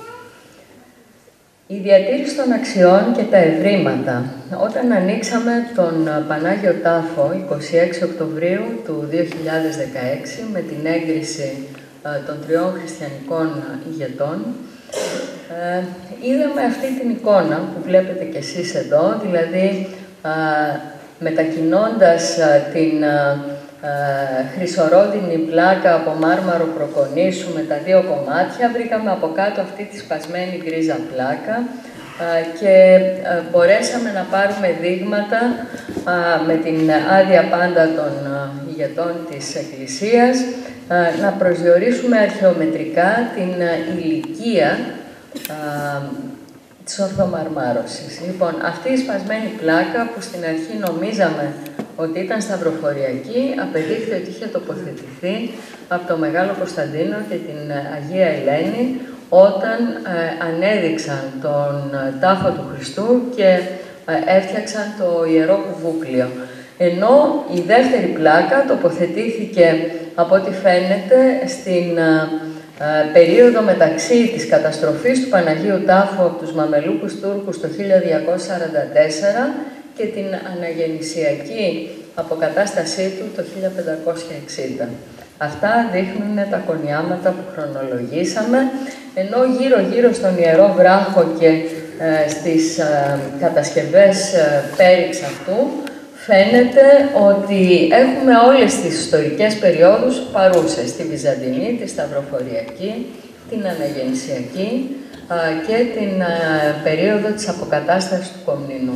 Η διατήρηση των αξιών και τα ευρήματα. Όταν ανοίξαμε τον Πανάγιο Τάφο, εικοστή έκτη Οκτωβρίου του δύο χιλιάδες δεκαέξι, με την έγκριση α, των τριών χριστιανικών ηγετών, ε, είδαμε αυτή την εικόνα που βλέπετε κι εσείς εδώ, δηλαδή α, μετακινώντας α, την α, α, χρυσορόδινη πλάκα από μάρμαρο προκονήσου με τα δύο κομμάτια, βρήκαμε από κάτω αυτή τη σπασμένη γκρίζα πλάκα α, και α, μπορέσαμε να πάρουμε δείγματα α, με την άδεια πάντα των α, ηγετών της Εκκλησίας, α, να προσδιορίσουμε αρχαιομετρικά την α, ηλικία α, της ορθομαρμάρωσης. Λοιπόν, αυτή η σπασμένη πλάκα που στην αρχή νομίζαμε ότι ήταν σταυροφοριακή, απεδείχθη ότι είχε τοποθετηθεί από το Μεγάλο Κωνσταντίνο και την Αγία Ελένη όταν ε, ανέδειξαν τον τάφο του Χριστού και ε, έφτιαξαν το Ιερό Κουβούκλιο. Ενώ η δεύτερη πλάκα τοποθετήθηκε, από ό,τι φαίνεται, στην ε, περίοδο μεταξύ της καταστροφής του Παναγίου Τάφου από τους Μαμελούκους Τούρκους το χίλια διακόσια σαράντα τέσσερα και την αναγεννησιακή αποκατάστασή του το χίλια πεντακόσια εξήντα. Αυτά δείχνουν τα κονιάματα που χρονολογήσαμε, ενώ γύρω-γύρω στον Ιερό Βράχο και ε, στις ε, κατασκευές ε, πέριξ αυτού, φαίνεται ότι έχουμε όλες τις ιστορικές περιόδους παρούσες, τη Βυζαντινή, τη Σταυροφοριακή, την Αναγεννησιακή ε, και την ε, περίοδο της αποκατάστασης του Κομνηνού.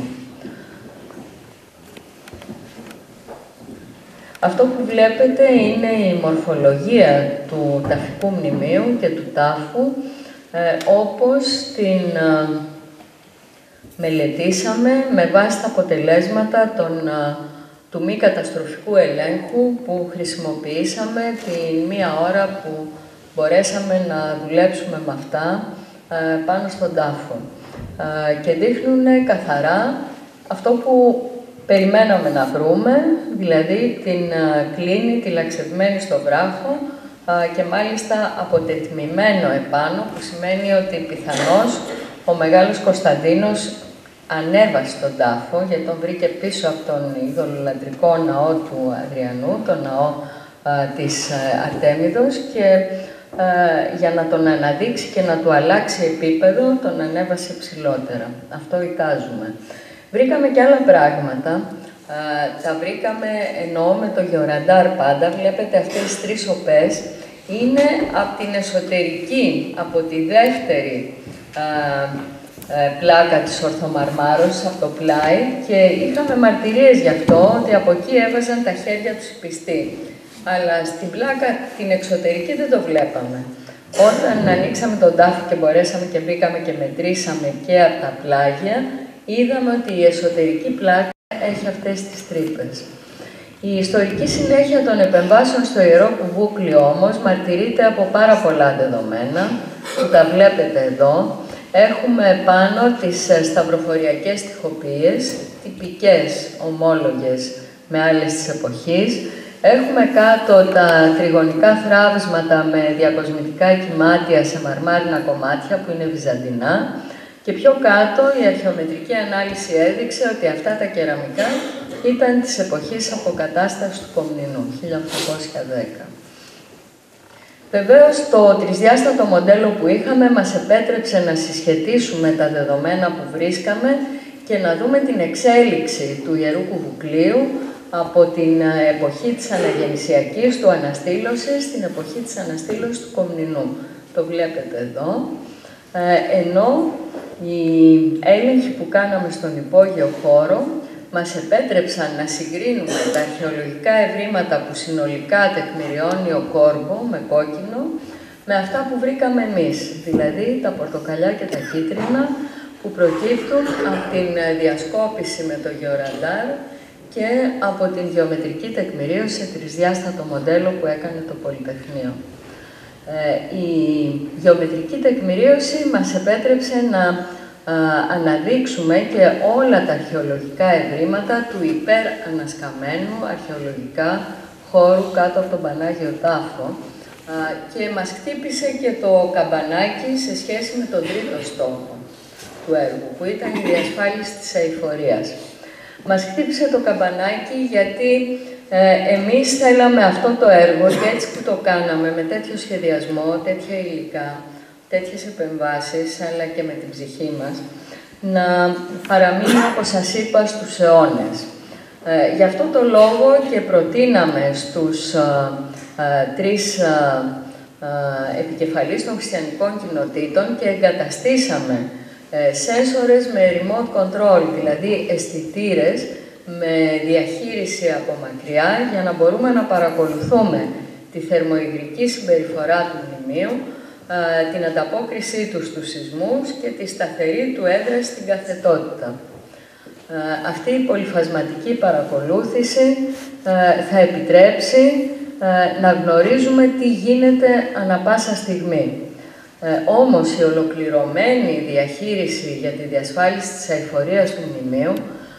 Αυτό που βλέπετε είναι η μορφολογία του ταφικού μνημείου και του τάφου, ε, όπως την ε, μελετήσαμε με βάση τα αποτελέσματα των, ε, του μη καταστροφικού ελέγχου που χρησιμοποιήσαμε τη μία ώρα που μπορέσαμε να δουλέψουμε με αυτά ε, πάνω στον τάφο. Ε, και δείχνουν καθαρά αυτό που περιμέναμε να βρούμε, δηλαδή την uh, κλίνη, τη λαξευμένη στο βράχο uh, και μάλιστα αποτετμημένο επάνω, που σημαίνει ότι πιθανώς ο Μεγάλος Κωνσταντίνος ανέβασε τον τάφο, γιατί τον βρήκε πίσω από τον ειδωλολατρικό ναό του Αδριανού, τον ναό uh, της uh, Αρτέμιδος, και uh, για να τον αναδείξει και να του αλλάξει επίπεδο, τον ανέβασε ψηλότερα. Αυτό εικάζουμε. Βρήκαμε και άλλα πράγματα. Α, τα βρήκαμε, εννοώ με το γεωραντάρ πάντα. Βλέπετε αυτές τις τρεις οπές. Είναι από την εσωτερική, από τη δεύτερη α, α, πλάκα της ορθομαρμάρωσης, από το πλάι, και είχαμε μαρτυρίες γι' αυτό, ότι από εκεί έβαζαν τα χέρια τους οι πιστοί. αλλά στην πλάκα την εξωτερική δεν το βλέπαμε. Όταν ανοίξαμε τον τάφο και μπορέσαμε και μπήκαμε και μετρήσαμε και από τα πλάγια, είδαμε ότι η εσωτερική πλάκα έχει αυτές τις τρύπες. Η ιστορική συνέχεια των επεμβάσεων στο Ιερό Κουβούκλιο όμως μαρτυρείται από πάρα πολλά δεδομένα, που τα βλέπετε εδώ. Έχουμε πάνω τις σταυροφοριακές τοιχοποιίες, τυπικές, ομόλογες με άλλες της εποχής. Έχουμε κάτω τα τριγωνικά θράψματα με διακοσμητικά κυμάτια σε μαρμάρινα κομμάτια που είναι βυζαντινά. Και πιο κάτω η αρχαιομετρική ανάλυση έδειξε ότι αυτά τα κεραμικά ήταν της εποχής αποκατάστασης του Κομνηνού, χίλια οκτακόσια δέκα. Βεβαίως, το τρισδιάστατο μοντέλο που είχαμε μας επέτρεψε να συσχετίσουμε τα δεδομένα που βρίσκαμε και να δούμε την εξέλιξη του Ιερού Κουβουκλίου από την εποχή της αναγεννησιακής του αναστήλωσης στην εποχή της αναστήλωσης του Κομνηνού. Το βλέπετε εδώ. Ε, ενώ οι έλεγχοι που κάναμε στον υπόγειο χώρο μας επέτρεψαν να συγκρίνουμε τα αρχαιολογικά ευρήματα που συνολικά τεκμηριώνει ο Κόρμπο με κόκκινο με αυτά που βρήκαμε εμείς, δηλαδή τα πορτοκαλιά και τα κίτρινα που προκύπτουν από την διασκόπηση με το γεωραντάρ και από την γεωμετρική τεκμηρίωση σε τρισδιάστατο μοντέλο που έκανε το Πολυτεχνείο. Η γεωμετρική τεκμηρίωση μας επέτρεψε να αναδείξουμε και όλα τα αρχαιολογικά ευρήματα του υπερανασκαμμένου αρχαιολογικά χώρου κάτω από τον Πανάγιο Τάφο και μας χτύπησε και το καμπανάκι σε σχέση με τον τρίτο στόχο του έργου, που ήταν η διασφάλιση της αειφορίας. Μας χτύπησε το καμπανάκι γιατί ε, εμείς θέλαμε αυτό το έργο και έτσι που το κάναμε, με τέτοιο σχεδιασμό, τέτοια υλικά, τέτοιες επεμβάσεις, αλλά και με την ψυχή μας, να παραμείνει, όπως σας είπα, στους αιώνες. Ε, γι' αυτό το λόγο και προτείναμε στους ε, ε, τρεις ε, ε, επικεφαλείς των χριστιανικών κοινοτήτων και εγκαταστήσαμε ε, σένσορες με remote control, δηλαδή αισθητήρες με διαχείριση από μακριά, για να μπορούμε να παρακολουθούμε τη θερμοϊδρική συμπεριφορά του μνημείου, την ανταπόκρισή του στους σεισμούς και τη σταθερή του έδραση στην καθετότητα. Αυτή η πολυφασματική παρακολούθηση θα επιτρέψει να γνωρίζουμε τι γίνεται ανα πάσα στιγμή. Όμως η ολοκληρωμένη διαχείριση για τη διασφάλιση της αειφορίας του μνημείου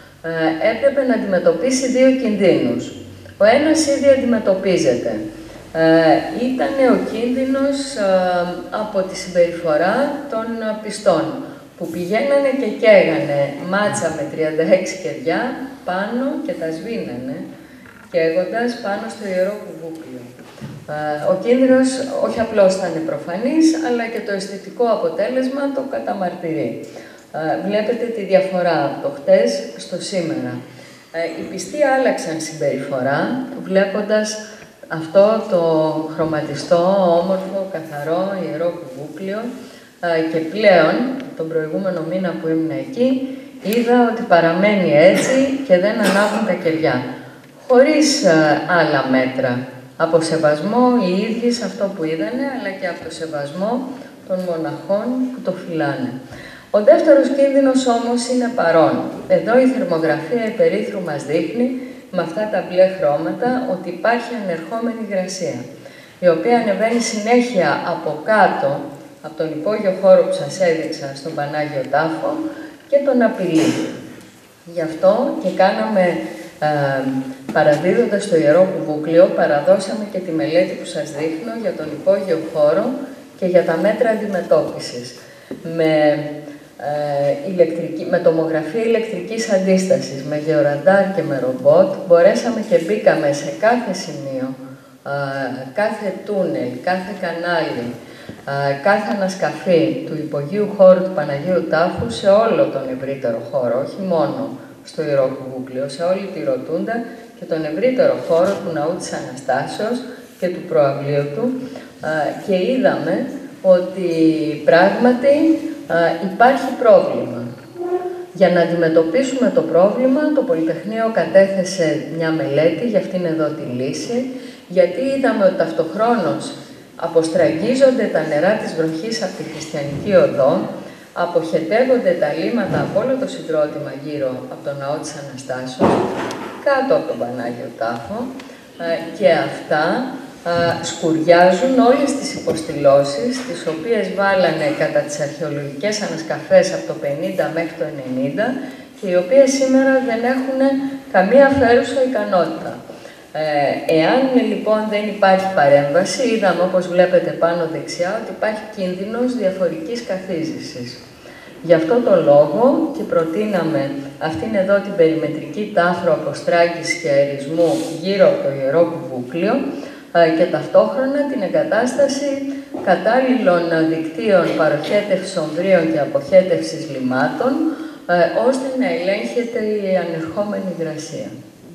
έπρεπε να αντιμετωπίσει δύο κινδύνους. Ο ένας ήδη αντιμετωπίζεται. Ε, ήταν ο κίνδυνος ε, από τη συμπεριφορά των πιστών, που πηγαίνανε και καίγανε μάτσα με τριάντα έξι κεριά πάνω και τα σβήνανε, καίγοντας πάνω στο Ιερό Κουβούκλιο. Ε, ο κίνδυνος όχι απλώς θα είναι προφανής, αλλά και το αισθητικό αποτέλεσμα το καταμαρτυρεί. Ε, βλέπετε τη διαφορά από το χτες στο σήμερα. Ε, οι πιστοί άλλαξαν συμπεριφορά, βλέποντας αυτό το χρωματιστό, όμορφο, καθαρό, ιερό κουβούκλιο και πλέον, τον προηγούμενο μήνα που ήμουν εκεί, είδα ότι παραμένει έτσι και δεν ανάβουν τα κεριά. Χωρίς άλλα μέτρα. Από σεβασμό οι ίδιοι σε αυτό που είδανε, αλλά και από το σεβασμό των μοναχών που το φυλάνε. Ο δεύτερος κίνδυνος όμως είναι παρόν. Εδώ η θερμογραφία υπερήθρου μας δείχνει με αυτά τα μπλε χρώματα ότι υπάρχει ανερχόμενη υγρασία, η οποία ανεβαίνει συνέχεια από κάτω, από τον υπόγειο χώρο που σας έδειξα στον Πανάγιο Τάφο και τον απειλεί. Γι' αυτό και κάναμε, ε, παραδίδοντας το Ιερό Κουβούκλιο, παραδώσαμε και τη μελέτη που σας δείχνω για τον υπόγειο χώρο και για τα μέτρα αντιμετώπισης. Με Ε, ηλεκτρική, με τομογραφία ηλεκτρικής αντίστασης, με γεωραντάρ και με ρομπότ, μπορέσαμε και μπήκαμε σε κάθε σημείο, ε, κάθε τούνελ, κάθε κανάλι, ε, κάθε ανασκαφή του υπογείου χώρου του Παναγίου Τάφου σε όλο τον ευρύτερο χώρο, όχι μόνο στο Ιερό Κουβούκλιο, σε όλη τη Ροτούντα και τον ευρύτερο χώρο του Ναού της Αναστάσεως και του προαυλίου του, ε, και είδαμε ότι πράγματι υπάρχει πρόβλημα. Για να αντιμετωπίσουμε το πρόβλημα, το Πολυτεχνείο κατέθεσε μια μελέτη για αυτήν εδώ τη λύση, γιατί είδαμε ότι ταυτοχρόνως αποστραγγίζονται τα νερά της βροχής από τη χριστιανική οδό, αποχετεύονται τα λίμματα από όλο το συγκρότημα γύρω από τον ναό της Αναστάσεως, κάτω από τον Πανάγιο Τάφο, και αυτά σκουριάζουν όλες τις υποστηλώσεις, τις οποίες βάλανε κατά τις αρχαιολογικές ανασκαφές από το πενήντα μέχρι το ενενήντα και οι οποίες σήμερα δεν έχουν καμία φέρουσα ικανότητα. Ε, εάν λοιπόν δεν υπάρχει παρέμβαση, είδαμε όπως βλέπετε πάνω δεξιά ότι υπάρχει κίνδυνος διαφορικής καθίζησης. Γι' αυτό το λόγο και προτείναμε αυτήν εδώ την περιμετρική τάφρο αποστράγγιση και αερισμού γύρω από το Ιερό Κουβούκλιο και ταυτόχρονα την εγκατάσταση κατάλληλων δικτύων παροχέτευσης ομβρίων και αποχέτευσης λιμάτων, ώστε να ελέγχεται η ανερχόμενη υγρασία.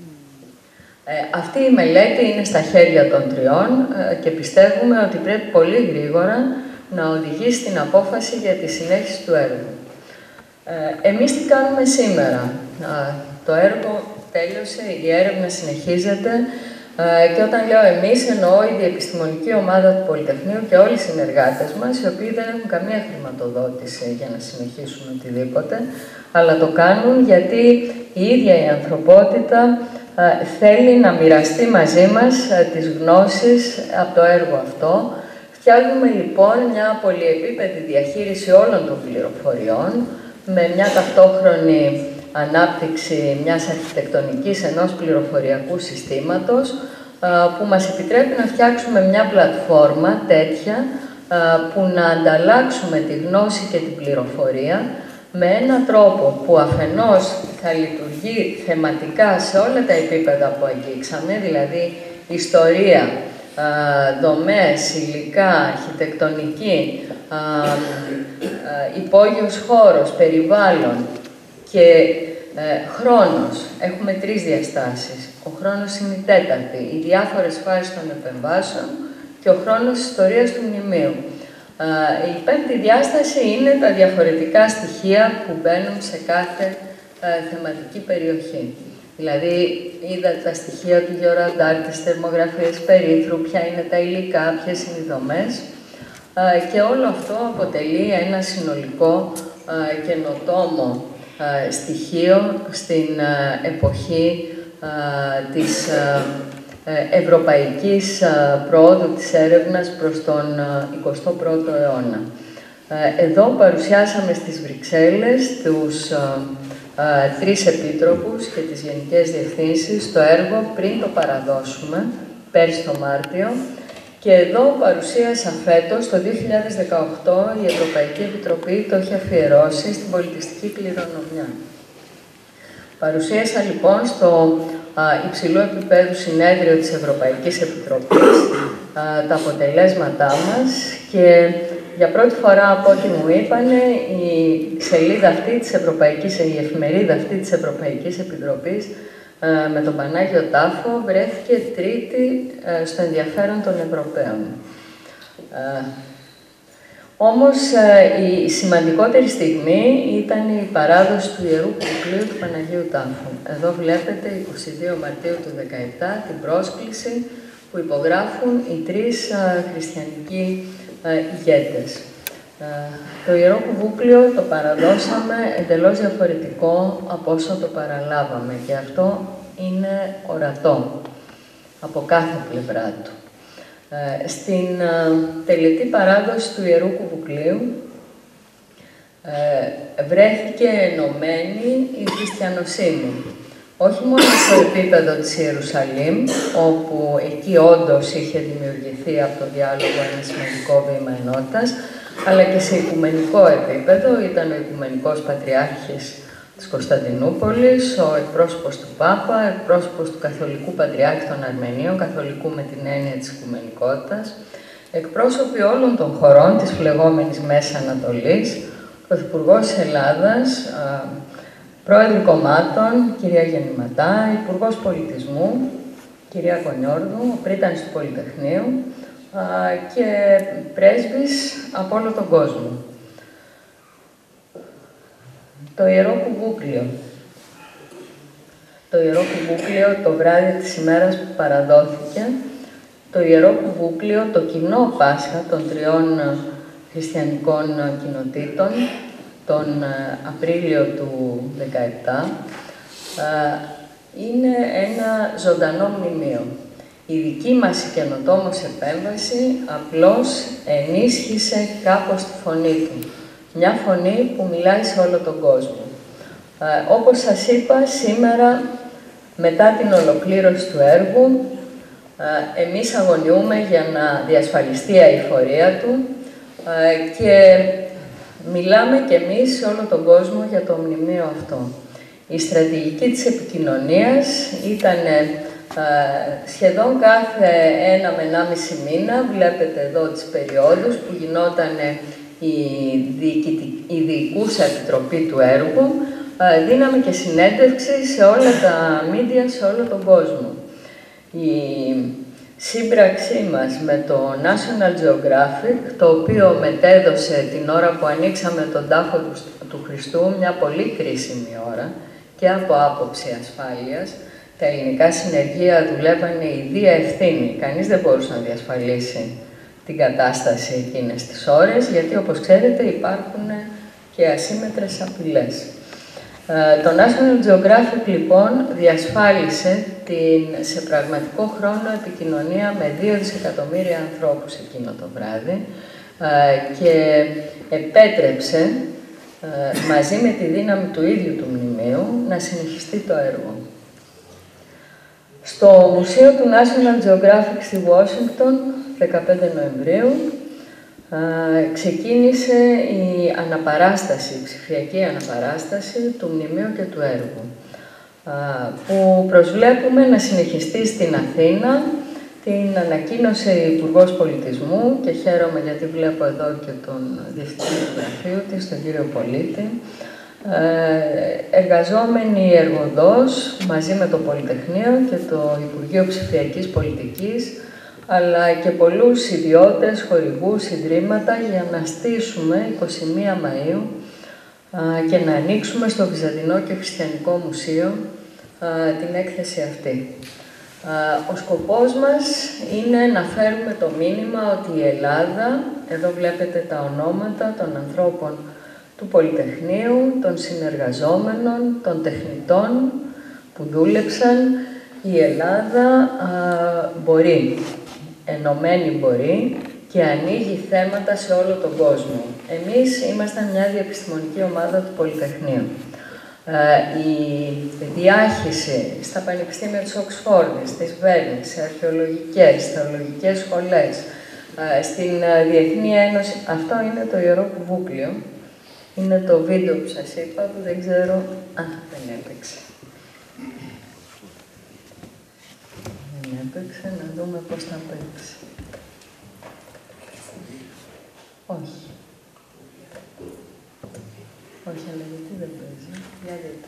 Ε, αυτή η μελέτη είναι στα χέρια των τριών ε, και πιστεύουμε ότι πρέπει πολύ γρήγορα να οδηγήσει την απόφαση για τη συνέχιση του έργου. Ε, εμείς τι κάνουμε σήμερα. Ε, το έργο τέλειωσε, η έρευνα συνεχίζεται ε, και όταν λέω εμείς εννοώ η διεπιστημονική ομάδα του Πολυτεχνείου και όλοι οι συνεργάτες μας, οι οποίοι δεν έχουν καμία χρηματοδότηση για να συνεχίσουν οτιδήποτε, αλλά το κάνουν γιατί η ίδια η ανθρωπότητα θέλει να μοιραστεί μαζί μας τις γνώσεις από το έργο αυτό. Φτιάχνουμε λοιπόν μια πολυεπίπεδη διαχείριση όλων των πληροφοριών με μια ταυτόχρονη ανάπτυξη μιας αρχιτεκτονικής ενός πληροφοριακού συστήματος που μας επιτρέπει να φτιάξουμε μια πλατφόρμα τέτοια που να ανταλλάξουμε τη γνώση και την πληροφορία με έναν τρόπο που αφενός θα λειτουργεί θεματικά σε όλα τα επίπεδα που αγγίξαμε, δηλαδή ιστορία, δομές, υλικά, αρχιτεκτονική, υπόγειος χώρος, περιβάλλον και χρόνος. Έχουμε τρεις διαστάσεις. Ο χρόνος είναι η τέταρτη, οι διάφορες φάσεις των επεμβάσεων και ο χρόνος ιστορίας του μνημείου. Uh, η πέμπτη διάσταση είναι τα διαφορετικά στοιχεία που μπαίνουν σε κάθε uh, θεματική περιοχή. Δηλαδή, είδατε τα στοιχεία του γεωραντάρ, τις θερμογραφίες περίθρου, ποια είναι τα υλικά, ποιες είναι οι δομές. Uh, και όλο αυτό αποτελεί ένα συνολικό uh, καινοτόμο uh, στοιχείο στην uh, εποχή uh, της uh, ευρωπαϊκής πρόοδου της έρευνας προς τον εικοστό πρώτο αιώνα. Εδώ παρουσιάσαμε στις Βρυξέλλες τους τρεις επίτροπους και τις γενικές διευθύνσεις το έργο πριν το παραδώσουμε, πέρσι το Μάρτιο, και εδώ παρουσίασα φέτος, το δύο χιλιάδες δεκαοκτώ, η Ευρωπαϊκή Επιτροπή το έχει αφιερώσει στην πολιτιστική κληρονομιά. Παρουσίασα λοιπόν στο α, υψηλού επίπεδου συνέδριο της Ευρωπαϊκής Επιτροπής α, τα αποτελέσματά μας και για πρώτη φορά από ό,τι μου είπανε η σελίδα αυτή της Ευρωπαϊκής, η εφημερίδα αυτή της Ευρωπαϊκής Επιτροπής α, με τον Πανάγιο Τάφο βρέθηκε τρίτη α, στο ενδιαφέρον των Ευρωπαίων. Α, Όμως η σημαντικότερη στιγμή ήταν η παράδοση του Ιερού Κουβουκλίου του Παναγίου Τάφου. Εδώ βλέπετε, εικοστή δεύτερη Μαρτίου του δύο χιλιάδες δεκαεπτά, την πρόσκληση που υπογράφουν οι τρεις χριστιανικοί ηγέτες. Το Ιερό Κουβούκλιο το παραδώσαμε εντελώς διαφορετικό από όσο το παραλάβαμε και αυτό είναι ορατό από κάθε πλευρά του. Στην τελετή παράδοση του Ιερού Κουβουκλίου βρέθηκε ενωμένη η χριστιανοσύνη. Όχι μόνο στο επίπεδο της Ιερουσαλήμ, όπου εκεί όντως είχε δημιουργηθεί από το διάλογο ένα σημαντικό βήμα ενότητας, αλλά και σε οικουμενικό επίπεδο. Ήταν ο Οικουμενικός Πατριάρχης της Κωνσταντινούπολης, ο εκπρόσωπος του Πάπα, εκπρόσωπος του Καθολικού Πατριάρχη των Αρμενίων, καθολικού με την έννοια της οικουμενικότητας, εκπρόσωποι όλων των χωρών της φλεγόμενης Μέσης Ανατολής, Πρωθυπουργός της Ελλάδας, πρόεδροι κομμάτων, κυρία Γεννηματά, Υπουργός Πολιτισμού, κυρία Κονιόρδου, ο πρίτανης του Πολυτεχνείου και πρέσβεις από όλο τον κόσμο. Το Ιερό Κουβούκλιο. Το Ιερό Κουβούκλιο το βράδυ της ημέρας που παραδόθηκε το Ιερό Κουβούκλιο, το κοινό Πάσχα των τριών χριστιανικών κοινοτήτων, τον Απρίλιο του δεκαεπτά, είναι ένα ζωντανό μνημείο. Η δική μας καινοτόμως επέμβαση απλώς ενίσχυσε κάπως τη φωνή του. Μια φωνή που μιλάει σε όλο τον κόσμο. Ε, όπως σας είπα, σήμερα, μετά την ολοκλήρωση του έργου, ε, εμείς αγωνιούμε για να διασφαλιστεί η αειφορία του ε, και μιλάμε και εμείς σε όλο τον κόσμο για το μνημείο αυτό. Η στρατηγική της επικοινωνίας ήταν ε, σχεδόν κάθε ένα με ενάμιση μήνα, βλέπετε εδώ τις περιόδους που γινόταν η, η διοικούσα επιτροπή του έργου, ε, δίναμε και συνέντευξη σε όλα τα μίντια, σε όλο τον κόσμο. Η σύμπραξή μας με το National Geographic, το οποίο μετέδωσε την ώρα που ανοίξαμε τον τάφο του, του Χριστού, μια πολύ κρίσιμη ώρα, και από άποψη ασφάλειας. Τα ελληνικά συνεργεία δουλεύανε ιδία ευθύνη. Κανείς δεν μπορούσε να διασφαλίσει την κατάσταση εκείνες τις ώρες, γιατί όπως ξέρετε υπάρχουν και ασύμμετρες απειλές. Ε, το National Geographic λοιπόν διασφάλισε την, σε πραγματικό χρόνο επικοινωνία με δύο δισεκατομμύρια ανθρώπους εκείνο το βράδυ ε, και επέτρεψε ε, μαζί με τη δύναμη του ίδιου του μνημείου να συνεχιστεί το έργο. Στο Μουσείο του National Geographic στη Washington, δεκαπέντε Νοεμβρίου, ξεκίνησε η αναπαράσταση, η ψηφιακή αναπαράσταση του μνημείου και του έργου, που προσβλέπουμε να συνεχιστεί στην Αθήνα. Την ανακοίνωσε η Υπουργός Πολιτισμού και χαίρομαι γιατί βλέπω εδώ και τον διευθυντή του γραφείου της, τον κύριο Πολίτη. Εργαζόμενοι εργοδός μαζί με το Πολυτεχνείο και το Υπουργείο Ψηφιακής Πολιτικής, αλλά και πολλούς ιδιώτες, χορηγούς, ιδρύματα για να στήσουμε εικοστή πρώτη Μαΐου και να ανοίξουμε στο Βυζαντινό και Χριστιανικό Μουσείο την έκθεση αυτή. Ο σκοπός μας είναι να φέρουμε το μήνυμα ότι η Ελλάδα, εδώ βλέπετε τα ονόματα των ανθρώπων του Πολυτεχνείου, των συνεργαζόμενων, των τεχνητών που δούλεψαν, η Ελλάδα α, μπορεί, ενωμένη μπορεί και ανοίγει θέματα σε όλο τον κόσμο. Εμείς ήμασταν μια διεπιστημονική ομάδα του Πολυτεχνείου. Η διάχυση στα πανεπιστήμια της Οξφόρδης, της Βέρνης, σε αρχαιολογικές, θεολογικές σχολές, στην Διεθνή Ένωση, αυτό είναι το Ιερό Κουβούκλιο. Είναι το βίντεο που σας είπα, που δεν ξέρω... Α, δεν έπαιξε. Δεν έπαιξε, να δούμε πώς θα παίξει. Όχι. Όχι, αλλά γιατί δεν παίζει. Για δείτε.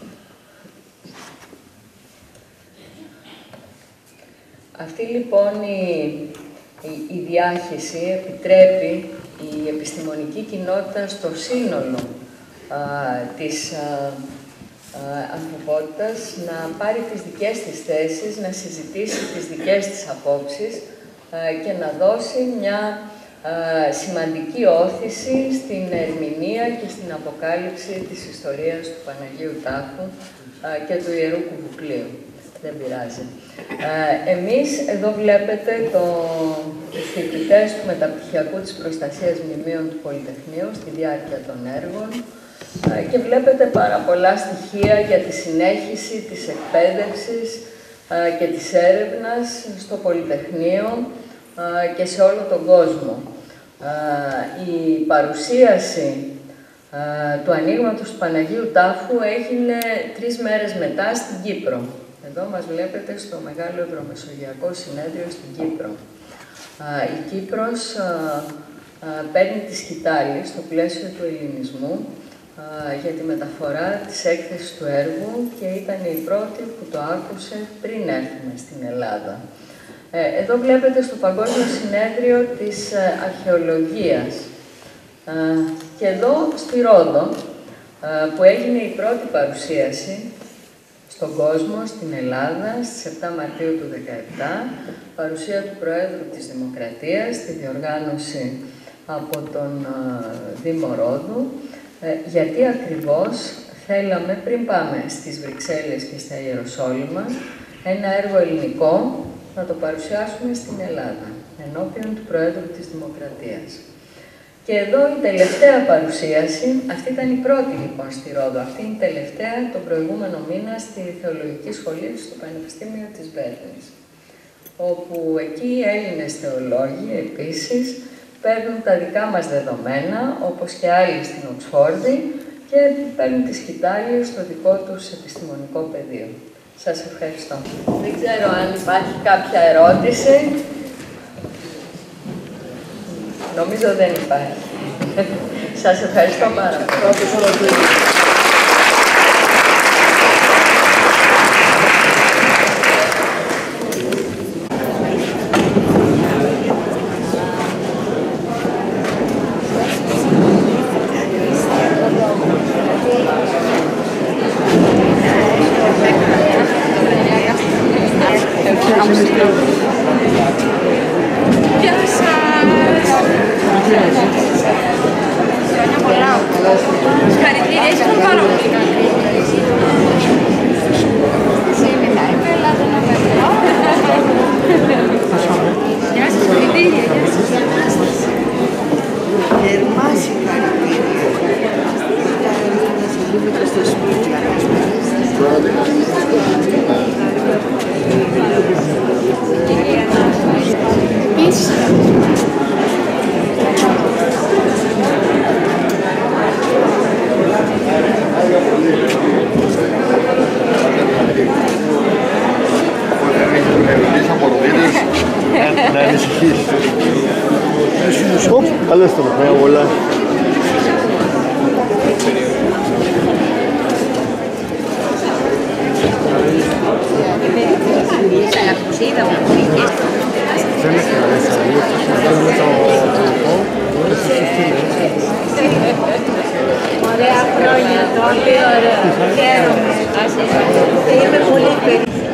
Αυτή λοιπόν η, η, η διάχυση επιτρέπει η επιστημονική κοινότητα στο σύνολο α, της α, α, ανθρωπότητας να πάρει τις δικές της θέσεις, να συζητήσει τις δικές της απόψεις α, και να δώσει μια α, σημαντική όθηση στην ερμηνεία και στην αποκάλυψη της ιστορίας του Παναγίου Τάφου α, και του Ιερού Κουβουκλίου. Δεν πειράζει. Ε, εμείς εδώ βλέπετε το, τους φοιτητές του Μεταπτυχιακού της Προστασίας Μνημείων του Πολυτεχνείου στη διάρκεια των έργων ε, και βλέπετε πάρα πολλά στοιχεία για τη συνέχιση της εκπαίδευσης ε, και της έρευνας στο Πολυτεχνείο ε, και σε όλο τον κόσμο. Ε, η παρουσίαση ε, του ανοίγματος του Παναγίου Τάφου έγινε τρεις μέρες μετά στην Κύπρο. Εδώ μας βλέπετε στο Μεγάλο Ευρωμεσογειακό Συνέδριο στην Κύπρο. Η Κύπρος παίρνει τη σκητάλη στο πλαίσιο του ελληνισμού για τη μεταφορά της έκθεσης του έργου και ήταν η πρώτη που το άκουσε πριν έρθουμε στην Ελλάδα. Εδώ βλέπετε στο Παγκόσμιο Συνέδριο της Αρχαιολογίας και εδώ στη Ρόδο που έγινε η πρώτη παρουσίαση στον κόσμο, στην Ελλάδα, στις επτά Μαρτίου του δύο χιλιάδες δεκαεπτά, παρουσία του Προέδρου της Δημοκρατίας, στη διοργάνωση από τον Δήμο Ρόδου, γιατί ακριβώς θέλαμε, πριν πάμε στις Βρυξέλλες και στα Ιεροσόλυμα, ένα έργο ελληνικό να το παρουσιάσουμε στην Ελλάδα, ενώπιον του Προέδρου της Δημοκρατίας. Και εδώ η τελευταία παρουσίαση, αυτή ήταν η πρώτη λοιπόν στη Ρόδο, αυτή είναι η τελευταία τον προηγούμενο μήνα στη Θεολογική Σχολή στο Πανεπιστήμιο της Βέρνης, όπου εκεί οι Έλληνες θεολόγοι επίσης παίρνουν τα δικά μας δεδομένα, όπως και άλλοι στην Οξφόρδη, και παίρνουν τη σκητάλη στο δικό τους επιστημονικό πεδίο. Σας ευχαριστώ. Δεν ξέρω αν υπάρχει κάποια ερώτηση. Νομίζω δεν υπάρχει. Σας ευχαριστώ πάρα πολύ. Γεια σας! Χρόνια πολλά! Συγχαρητήρια, είσαι τον πάρα πολύ καλή. Σήμερα είμαι Ελλάδα να περνώ. Γεια σας, συγχαρητήρια, γεια σας. Θερμά συγχαρητήρια. Να σε δούμε και στο σπίτι. Επίσης, να ανησυχείς. Οπ, καλώς το λέω πολλά. Ωραία χρόνια, πολύ ωραία. Χαίρομαι. Είμαι πολύ περίπου.